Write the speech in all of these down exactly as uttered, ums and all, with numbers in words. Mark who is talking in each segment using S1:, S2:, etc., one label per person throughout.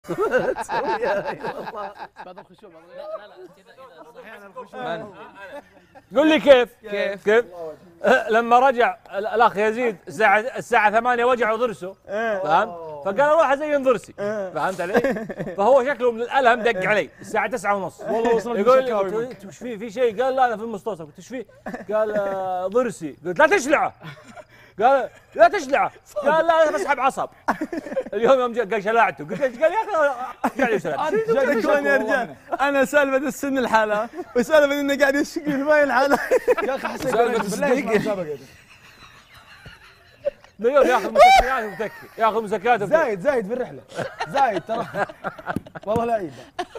S1: بعد الخشوع لا لا لا احيانا
S2: الخشوع.
S3: قل لي كيف
S2: كيف
S3: كيف لما رجع الاخ يزيد الساعه الساعه ثمانية وجعوا ضرسه، فهمت؟ فقال اروح ازين ضرسي، فهمت علي؟ فهو شكله من الالم دق علي الساعه تسعة ونص،
S1: والله وصلت
S3: يقول لي ايش في في شيء؟ قال لا انا في المستوصف. قلت ايش في؟ قال آه، ضرسي. قلت لا تشلعه. قال لا تشلعه. قال لا انا بسحب عصب. اليوم يوم جاء قال شلعته. قلت ايش؟ قال يا اخي قاعد يشلع.
S4: شلون يا رجال؟ انا سالفه السن الحالة وسالفه انه قاعد يشقي في باقي الحالة.
S1: يا اخي حسيت
S2: سالفة الصديق
S3: اليوم ياخذ مسكنات ومتكي، ياخذ مسكنات ومتكي.
S1: زايد زايد في الرحله زايد ترى والله لعيب.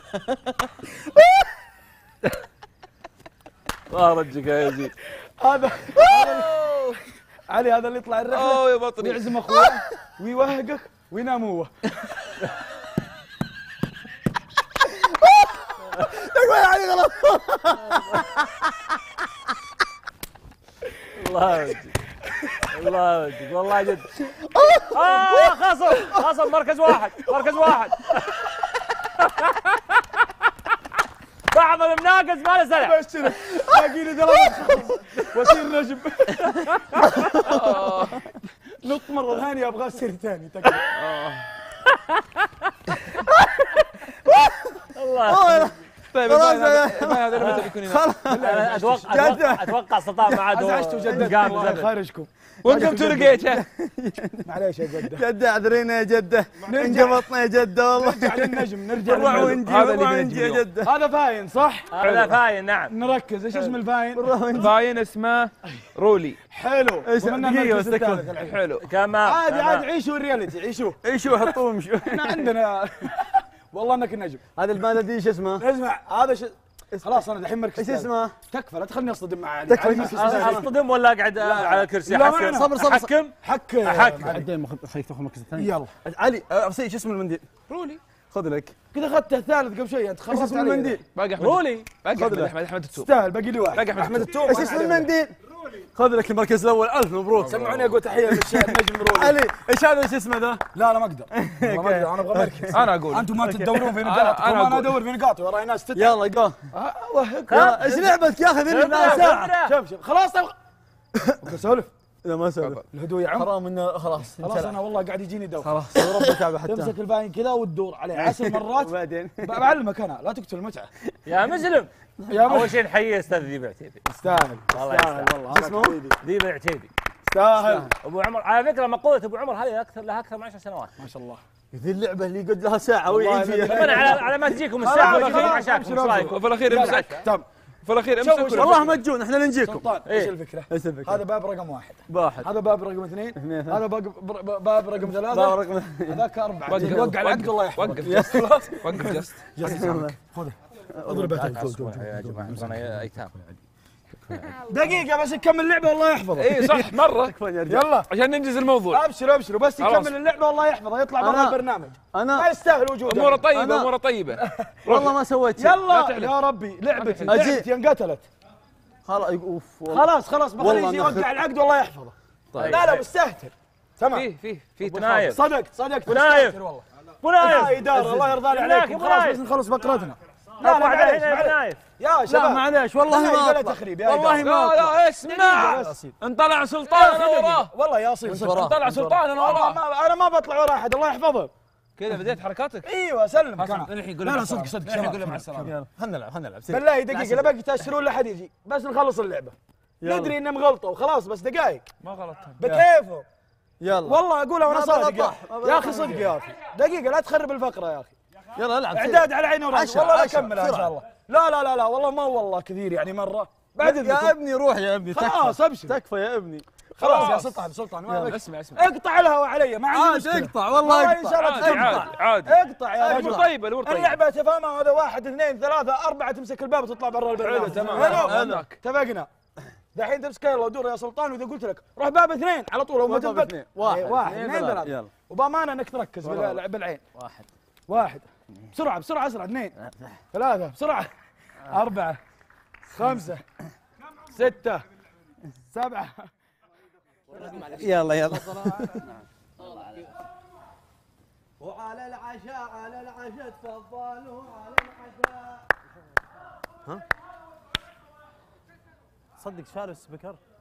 S3: الله رجك يا يزيد.
S1: هذا علي هذا اللي يطلع الرحله
S2: اوه يا بطني
S1: ويعزم اخوه ويوهقك وينام هو.
S4: تقول علي غلط.
S3: الله يوديك الله يوديك والله جد. اه خصم خصم مركز واحد مركز واحد. بعض المناقز ما له سلع.
S1: بشرك باقي لي ثلاث واسير نجم. نط مره ثانيه ابغى اصير ثاني تكفى.
S3: الله.
S2: طيب هذا لما تكون هنا
S3: اتوقع اتوقع استطاع ما عاد
S1: ازعجت وجدت خارجكم.
S2: وانكم ترقيت.
S1: معليش يا جده
S4: جدة اعذرينا يا جدة، انقبضنا يا جدة والله.
S1: نرجع للنجم نرجع
S4: نروح
S1: للنجم.
S4: ونجي
S2: هذا
S4: نروح
S2: اللي
S4: ونجي يا
S2: بنجي
S4: جدة.
S1: هذا فاين صح؟
S3: هذا فاين نعم.
S1: نركز ايش اسم الفاين؟
S2: باين اسمه رولي.
S1: حلو.
S4: ايش
S1: ومنها
S4: دقيقة
S1: المركز
S4: بس
S1: الثالث الحين.
S2: حلو
S3: كمان
S1: عادي عادي عيشوا الرياليتي عيشوه.
S4: ايشو حطوه ومشوا.
S1: احنا عندنا والله انك النجم.
S4: هذا المادة دي ايش اسمه؟
S1: اسمع هذا ش... خلاص انا الحين مركز
S4: ايش
S1: ثالث.
S4: اسمه؟
S1: تكفى لا تخليني اصطدم مع علي.
S4: تكفى.
S1: علي مركز ثالث.
S3: اصطدم ولا اقعد على الكرسي؟
S1: لا،
S3: احكم
S1: معنا.
S4: صبر صبر
S3: احكم
S1: حك
S3: أحك.
S1: علي.
S4: خليك تاخذ المركز الثاني.
S1: يلا
S4: علي ارسل ايش اسم المنديل؟
S2: رولي.
S4: خذ لك.
S1: كذا اخذت الثالث قبل شوي انت
S4: ايش
S1: خلصت
S4: اسم
S1: علي.
S4: المنديل؟
S2: باقي احمد
S3: رولي.
S2: باقي
S4: خذ
S2: احمد
S4: له.
S2: احمد احمد التوب.
S1: تستاهل باقي لي واحد.
S2: باقي أحمد التوب.
S4: ايش اسم المنديل؟ خذ لك المركز الاول، الف مبروك.
S1: سمعوني اقول تحيه للشاهد نجم رولي.
S4: علي ايش هذا ايش اسمه ذا؟
S1: لا لا ما اقدر والله ما اقدر انا ابغى مركز.
S2: انا اقول
S1: انتم ما تدورون في
S2: أنا-
S1: نقاطكم
S2: أنا
S1: انا
S2: أقول.
S1: ادور في نقاطي وراي ناس تتعب.
S4: يلا جو.
S1: اوهق
S4: يلا ايش لعبتك يا اخي؟ ذي لنا ساعة.
S1: شوف شوف خلاص تبغى سولف
S4: لا ما سولف.
S1: الهدوء يا عم.
S4: حرام انه خلاص
S1: خلاص انا والله قاعد يجيني دور.
S4: خلاص رب تعب حتى.
S1: تمسك الباين كذا وتدور عليه عشر مرات.
S4: وبعدين
S1: بعلمك انا لا تقتل المتعه.
S3: يا مسلم.
S1: يا
S3: اول شيء نحيي استاذ ذيب العتيبي.
S1: يستاهل
S3: والله
S1: يستاهل
S3: يستاهل.
S1: والله.
S4: اسمه؟
S3: ذيب العتيبي.
S1: يستاهل
S3: ابو عمر على فكره مقوله ابو عمر هذه اكثر لها اكثر من عشر سنوات.
S1: ما شاء الله.
S4: ذي اللعبة اللي قد لها ساعة ويعيد
S1: والله
S4: فيها.
S3: طبعا على على ما تجيكم الساعه
S1: خلاص،
S3: والأخير
S1: خلاص،
S3: عشاكم
S1: أبشر،
S3: ايش رايكم؟
S2: وفي الاخير امسك
S1: تم
S2: في الاخير
S1: شوف،
S2: امسك
S1: شوف.
S4: والله ما تجون احنا اللي نجيكم.
S1: سلطان
S3: إيه.
S1: ايش الفكره؟
S4: ايش الفكرة؟
S1: هذا باب رقم واحد.
S4: واحد.
S1: هذا باب رقم اثنين.
S4: اثنين.
S1: هذا باب باب رقم ثلاثة.
S4: باب رقم
S1: هذاك أربعة.
S2: وقف.
S1: وقع العقد الله يحفظك.
S2: وقف جست وقف جست
S1: خذه اضرب
S3: يا جماعه انا ايتام.
S1: دقيقة بس نكمل اللعبة والله يحفظه.
S2: اي صح مره
S4: تكفى يا رجال.
S1: يلا
S2: عشان ننجز الموضوع.
S1: ابشر ابشر بس
S2: خلاص.
S1: يكمل اللعبة والله يحفظه يطلع برا
S4: أنا-
S1: البرنامج. ما
S4: انا
S1: يستاهل وجوده.
S2: اموره طيبه
S4: أنا-
S2: اموره طيبه.
S4: والله ما سويت شيء.
S1: يلا
S2: تحلف.
S1: يا ربي لعبتي
S4: أجي.
S1: لعبتي انقتلت.
S4: خلاص اوف والله.
S1: خلاص خلاص
S4: والله
S1: بخليه يجي
S4: ناخذ-
S1: يوقع العقد والله يحفظه.
S4: طيب.
S1: لا لا مستهتر. تمام
S2: فيه فيه فيه
S3: أبو
S2: تفاهم.
S3: نايف.
S1: صدقت صدقت
S3: أبو نايف.
S1: مستهتر والله.
S3: ابو
S1: يا
S3: نايف.
S1: إدارة الله يرضى لي
S3: أبو
S1: عليكم
S3: نايف.
S1: خلاص بس نخلص فقرتنا. لا لا
S3: واحد
S1: معليش
S3: هنا ابو
S1: معليش.
S3: نايف.
S1: يا
S4: لا
S1: شباب
S4: معليش والله ما
S1: بلا
S4: اطلع.
S1: تخريب يا
S4: والله
S1: إدارة.
S4: ما
S2: لا
S4: اطلع.
S2: لا اسمع انطلع سلطان انا وراه.
S1: والله يا صيد
S4: وراه.
S2: انطلع سلطان انا
S1: والله
S2: وراه.
S1: ما انا ما بطلع ورا احد الله يحفظه.
S2: كذا بديت حركاتك.
S1: ايوه سلم كان.
S2: الحين قول
S1: لا
S2: له
S1: لا
S2: مع
S1: صدق
S2: السلامة.
S1: صدق
S2: الحين
S1: شباب.
S2: قول له مع السلامه.
S4: يلا خلنا نلعب خلنا نلعب. سير.
S1: بالله دقيقة لا باقي تأشرون لا حد يجي بس نخلص اللعبة.
S4: يلا.
S1: ندري انه مغلطة وخلاص بس دقايق.
S2: ما غلطت.
S1: بكيفه.
S4: يلا
S1: والله اقولها وانا
S4: ما
S1: صادق
S4: بلطح،
S1: يا-
S4: ما
S1: يا اخي
S4: بلطح.
S1: صدق يا اخي دقيقة لا تخرب الفقرة يا اخي.
S4: يلا العب. سير.
S1: اعداد على عيني وراسي
S4: عشرة،
S1: والله لا
S4: عشرة،
S1: اكملها ان
S4: بسرعة.
S1: شاء الله. لا لا لا لا والله ما والله كثير يعني مرة بعد
S4: يا
S1: اذنكم.
S4: ابني روح يا ابني.
S1: خلاص
S4: تكفى
S1: ابشر.
S4: تكفى يا ابني.
S1: خلاص يا
S2: خلاص.
S1: سلطان سلطان
S4: يلا.
S1: ما
S2: اسمع اسمع.
S1: اقطع الهوا علي ما عندي
S4: عاد
S1: مشكلة.
S4: اقطع والله
S1: والله ان شاء
S4: اقطع.
S1: الله
S2: عادي
S1: تقطع.
S2: عادي عادي.
S1: اقطع يا
S2: الامور
S1: رجل.
S2: طيبه الامور طيبه.
S1: اللعبة تفهمها هذا واحد اثنين ثلاثة أربعة تمسك الباب وتطلع برا البرنامج.
S2: حلو تمام.
S1: حلو
S2: هذاك.
S1: اتفقنا. دحين تمسك يلا ودور يا سلطان واذا قلت لك روح باب اثنين على طول وما
S4: باب
S1: تثبت.
S4: اثنين. واحد،
S1: إيه، واحد
S4: اثنين،
S1: اثنين
S4: ثلاثة.
S1: ثلاثة.
S4: يلا.
S1: وبامانه انك تركز
S4: والله.
S1: بال- بالعين.
S4: واحد.
S1: واحد بسرعه بسرعه اسرع اثنين ثلاثة بسرعه أربعة خمسة ستة سبعة.
S4: يلا يلا.
S5: وعلى العشاء على العشاء تفضلوا على العشاء.
S4: ها؟ صدق شارب السبيكر.